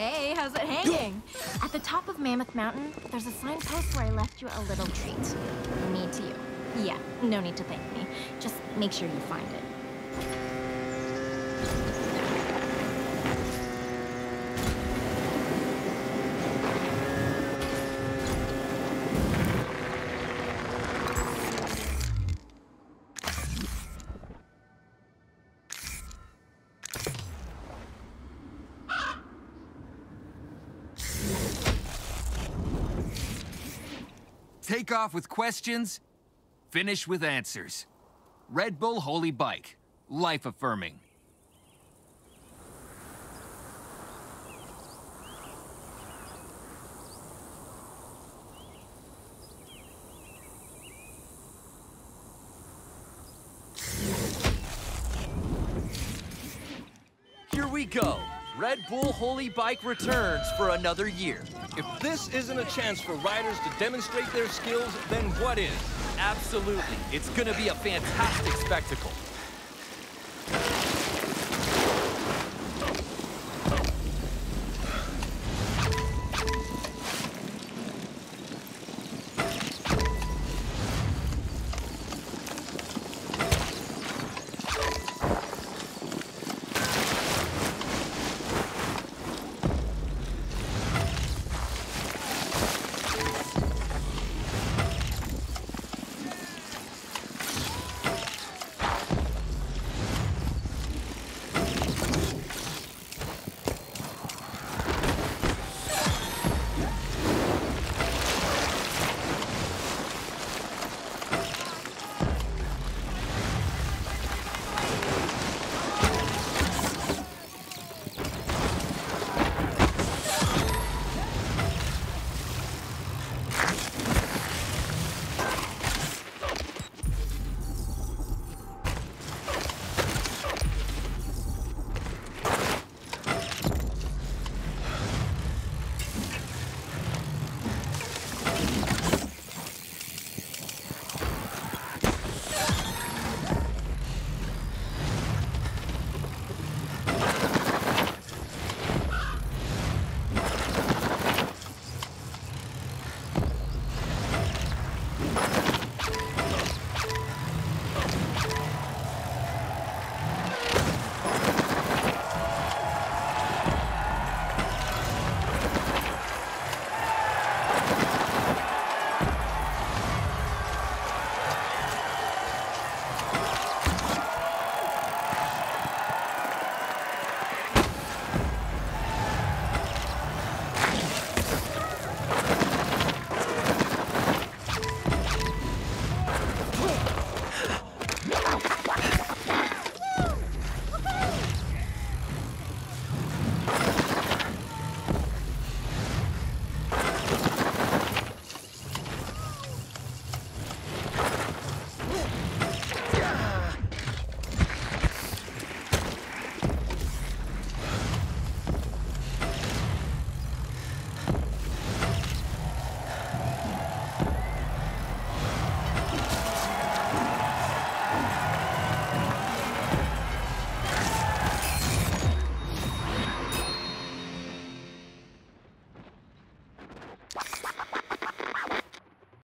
Hey, how's it hanging? At the top of Mammoth Mountain, there's a signpost where I left you a little treat. Me to you. Yeah, no need to thank me. Just make sure you find it. Take off with questions, finish with answers. Red Bull Holy Bike. Life-affirming. Here we go. Red Bull Holy Bike returns for another year. If this isn't a chance for riders to demonstrate their skills, then what is? Absolutely. It's gonna be a fantastic spectacle.